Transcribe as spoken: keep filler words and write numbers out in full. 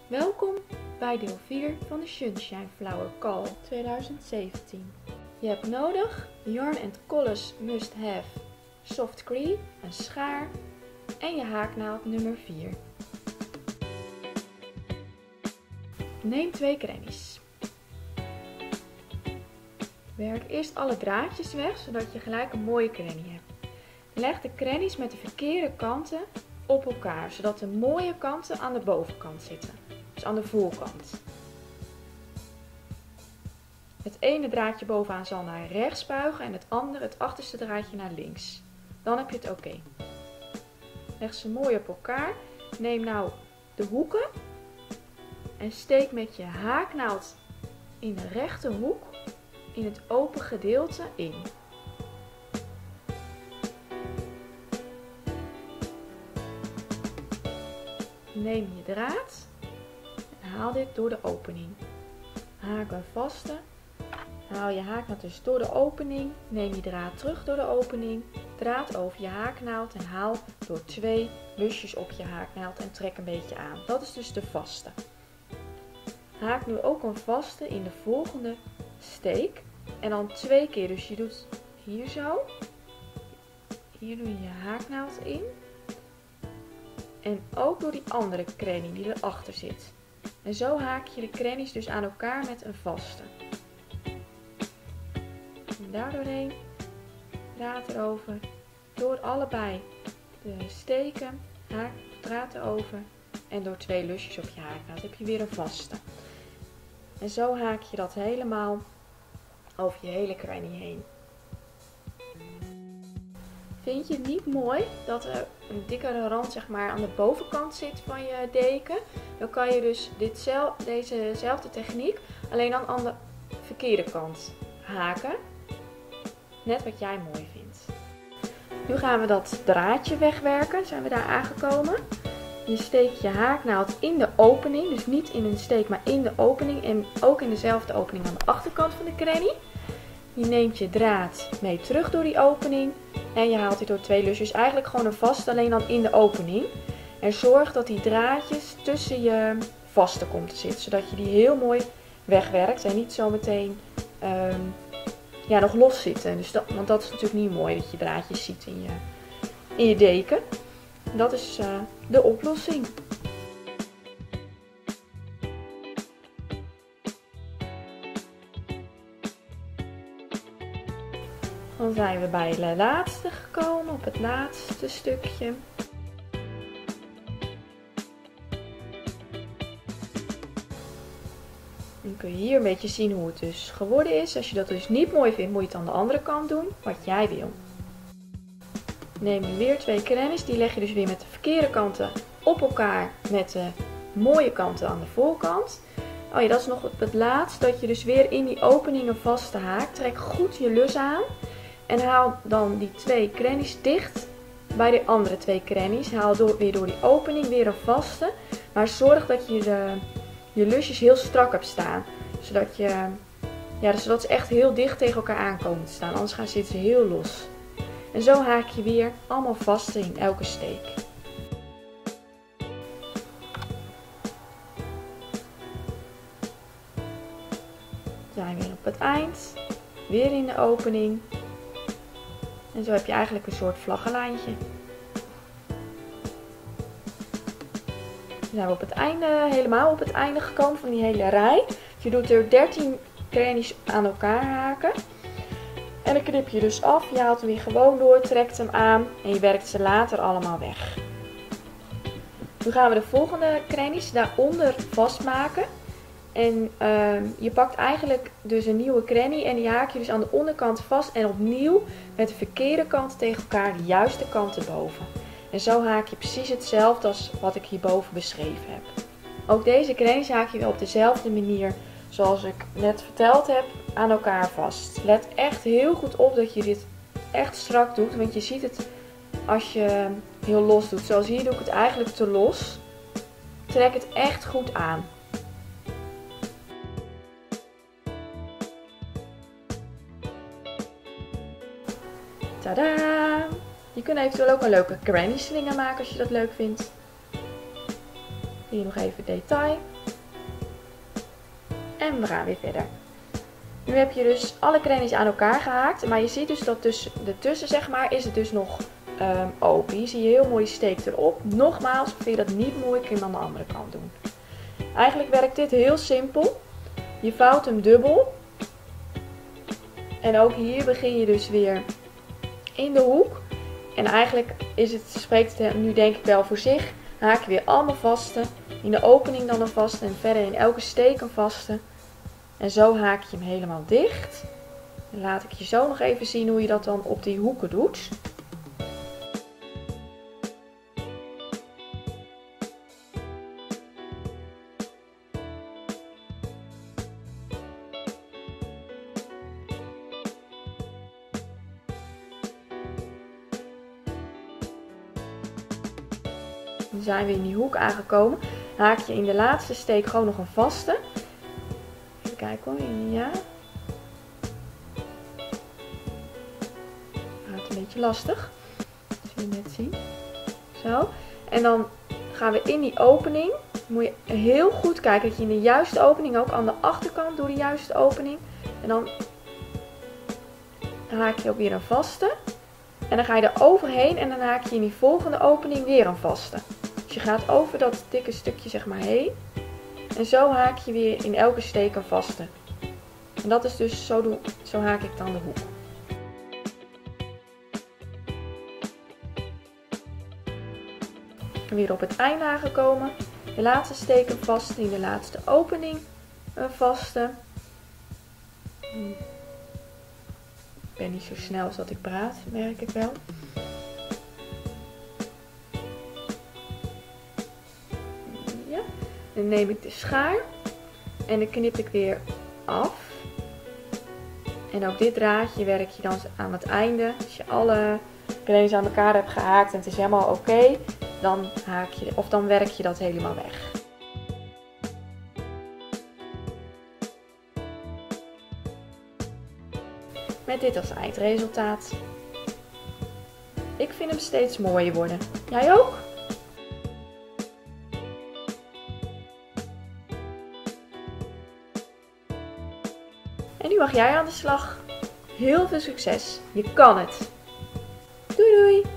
Welkom bij deel vier van de Sunshine Flower Call tweeduizend zeventien. Je hebt nodig Yarn and Colors Must Have Soft Cree, een schaar en je haaknaald nummer vier. Neem twee crannies. Werk eerst alle draadjes weg, zodat je gelijk een mooie cranny hebt. Leg de crannies met de verkeerde kanten op elkaar, zodat de mooie kanten aan de bovenkant zitten. Dus aan de voorkant. Het ene draadje bovenaan zal naar rechts buigen en het andere, het achterste draadje, naar links. Dan heb je het oké. Leg ze mooi op elkaar. Neem nou de hoeken en steek met je haaknaald in de rechte hoek in het open gedeelte in. Neem je draad en haal dit door de opening. Haak een vaste. Haal je haaknaald dus door de opening. Neem je draad terug door de opening. Draad over je haaknaald en haal door twee lusjes op je haaknaald en trek een beetje aan. Dat is dus de vaste. Haak nu ook een vaste in de volgende steek. En dan twee keer. Dus je doet hier zo. Hier doe je je haaknaald in. En ook door die andere cranny die erachter zit. En zo haak je de crannies dus aan elkaar met een vaste. En daardoorheen, draad erover, door allebei de steken, haak, draad erover en door twee lusjes op je haaknaald heb je weer een vaste. En zo haak je dat helemaal over je hele cranny heen. Vind je het niet mooi dat er een dikkere rand zeg maar, aan de bovenkant zit van je deken? Dan kan je dus ditzel, dezezelfde techniek alleen dan aan de verkeerde kant haken. Net wat jij mooi vindt. Nu gaan we dat draadje wegwerken. Zijn we daar aangekomen. Je steekt je haaknaald in de opening. Dus niet in een steek, maar in de opening. En ook in dezelfde opening aan de achterkant van de cranny. Je neemt je draad mee terug door die opening. En je haalt die door twee lusjes. Eigenlijk gewoon een vast, alleen dan in de opening. En zorg dat die draadjes tussen je vaste komt te zitten. Zodat je die heel mooi wegwerkt. En niet zo meteen um, ja, nog los zitten. Dus dat, want dat is natuurlijk niet mooi dat je draadjes ziet in je, in je deken. Dat is uh, de oplossing. Dan zijn we bij de laatste gekomen, op het laatste stukje. Dan kun je hier een beetje zien hoe het dus geworden is. Als je dat dus niet mooi vindt, moet je het aan de andere kant doen, wat jij wil. Neem je weer twee crannies, die leg je dus weer met de verkeerde kanten op elkaar met de mooie kanten aan de voorkant. Oh ja, dat is nog het laatst, dat je dus weer in die openingen vaste haakt. Trek goed je lus aan. En haal dan die twee crannies dicht bij de andere twee crannies. Haal door, weer door die opening weer een vaste. Maar zorg dat je de, je lusjes heel strak hebt staan. Zodat, je, ja, dus zodat ze echt heel dicht tegen elkaar aankomen te staan. Anders gaan zitten ze heel los. En zo haak je weer allemaal vaste in elke steek. Dan zijn we weer op het eind. Weer in de opening. En zo heb je eigenlijk een soort vlaggenlijntje. Dan zijn we op het einde, helemaal op het einde gekomen van die hele rij. Je doet er dertien crannies aan elkaar haken. En dan knip je dus af. Je haalt hem weer gewoon door, trekt hem aan en je werkt ze later allemaal weg. Nu gaan we de volgende crannies daaronder vastmaken. En uh, je pakt eigenlijk dus een nieuwe cranny en die haak je dus aan de onderkant vast en opnieuw met de verkeerde kant tegen elkaar de juiste kant erboven. En zo haak je precies hetzelfde als wat ik hierboven beschreven heb. Ook deze crannies haak je weer op dezelfde manier zoals ik net verteld heb aan elkaar vast. Let echt heel goed op dat je dit echt strak doet, want je ziet het als je heel los doet. Zoals hier doe ik het eigenlijk te los. Trek het echt goed aan. Tadaa! Je kunt eventueel ook een leuke cranny slinger maken als je dat leuk vindt. Hier nog even detail. En we gaan weer verder. Nu heb je dus alle krennies aan elkaar gehaakt. Maar je ziet dus dat tussen, ertussen zeg maar, is het dus nog um, open. Hier zie je heel mooi die steek erop. Nogmaals, vind je dat niet mooi, kun je hem aan de andere kant doen. Eigenlijk werkt dit heel simpel. Je vouwt hem dubbel. En ook hier begin je dus weer in de hoek. En eigenlijk is het, spreekt het nu denk ik wel voor zich. Haak je weer allemaal vaste. In de opening dan een vaste en verder in elke steek een vaste. En zo haak je hem helemaal dicht. En laat ik je zo nog even zien hoe je dat dan op die hoeken doet. Dan zijn we in die hoek aangekomen. Haak je in de laatste steek gewoon nog een vaste. Even kijken hoor. Ja. Gaat een beetje lastig. Dat zul je net zien. Zo. En dan gaan we in die opening. Moet je heel goed kijken dat je in de juiste opening, ook aan de achterkant doe de juiste opening. En dan haak je ook weer een vaste. En dan ga je er overheen en dan haak je in die volgende opening weer een vaste. Dus je gaat over dat dikke stukje zeg maar heen. En zo haak je weer in elke steek een vaste. En dat is dus, zo, doe, zo haak ik dan de hoek. En weer op het einde aangekomen. De laatste steek een vaste, in de laatste opening een vaste. Ik ben niet zo snel als dat ik praat, merk ik wel. Ja. Dan neem ik de schaar en dan knip ik weer af. En ook dit draadje werk je dan aan het einde. Als je alle krennies aan elkaar hebt gehaakt en het is helemaal oké, okay, dan haak je, of dan werk je dat helemaal weg. Met dit als eindresultaat. Ik vind hem steeds mooier worden. Jij ook? En nu mag jij aan de slag. Heel veel succes. Je kan het. Doei doei!